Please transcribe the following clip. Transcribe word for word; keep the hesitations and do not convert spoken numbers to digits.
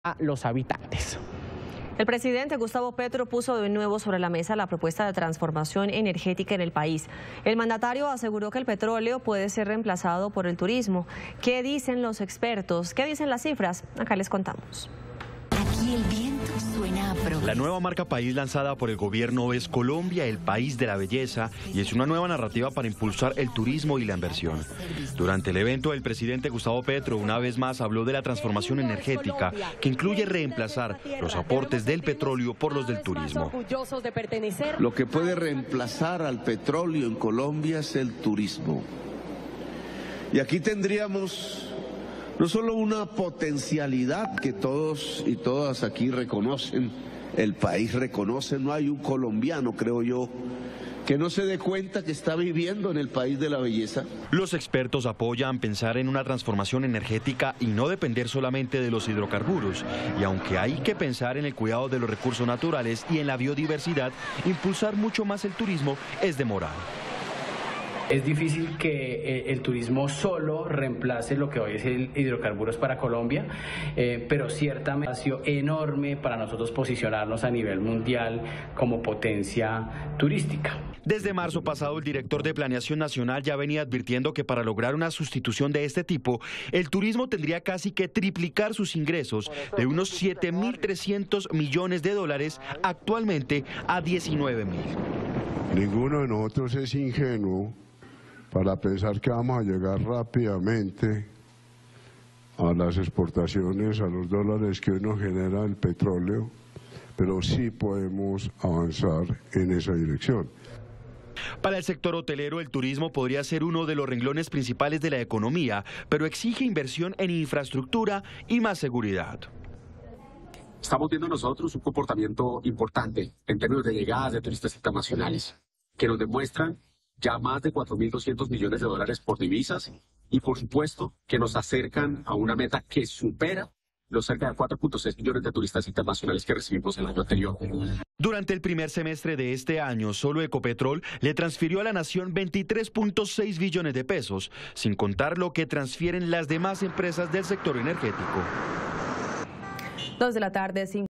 a los habitantes. El presidente Gustavo Petro puso de nuevo sobre la mesa la propuesta de transformación energética en el país. El mandatario aseguró que el petróleo puede ser reemplazado por el turismo. ¿Qué dicen los expertos? ¿Qué dicen las cifras? Acá les contamos. Aquí el viento suena a progreso. La nueva marca país lanzada por el gobierno es Colombia, el país de la belleza, y es una nueva narrativa para impulsar el turismo y la inversión. Durante el evento, el presidente Gustavo Petro una vez más habló de la transformación energética, que incluye reemplazar los aportes del petróleo por los del turismo. Lo que puede reemplazar al petróleo en Colombia es el turismo. Y aquí tendríamos no solo una potencialidad que todos y todas aquí reconocen, el país reconoce, no hay un colombiano, creo yo, que no se dé cuenta que está viviendo en el país de la belleza. Los expertos apoyan pensar en una transformación energética y no depender solamente de los hidrocarburos. Y aunque hay que pensar en el cuidado de los recursos naturales y en la biodiversidad, impulsar mucho más el turismo es demorado. Es difícil que el turismo solo reemplace lo que hoy es el hidrocarburos para Colombia, eh, pero ciertamente es un espacio enorme para nosotros posicionarnos a nivel mundial como potencia turística. Desde marzo pasado, el director de Planeación Nacional ya venía advirtiendo que para lograr una sustitución de este tipo, el turismo tendría casi que triplicar sus ingresos de unos siete mil trescientos millones de dólares actualmente a diecinueve mil. Ninguno de nosotros es ingenuo para pensar que vamos a llegar rápidamente a las exportaciones, a los dólares que hoy nos genera el petróleo, pero sí podemos avanzar en esa dirección. Para el sector hotelero, el turismo podría ser uno de los renglones principales de la economía, pero exige inversión en infraestructura y más seguridad. Estamos viendo nosotros un comportamiento importante en términos de llegadas de turistas internacionales, que nos demuestran ya más de cuatro mil doscientos millones de dólares por divisas y, por supuesto, que nos acercan a una meta que supera los cerca de cuatro punto seis millones de turistas internacionales que recibimos el año anterior. Durante el primer semestre de este año, solo Ecopetrol le transfirió a la nación veintitrés punto seis billones de pesos, sin contar lo que transfieren las demás empresas del sector energético. Dos de la tarde, cinco.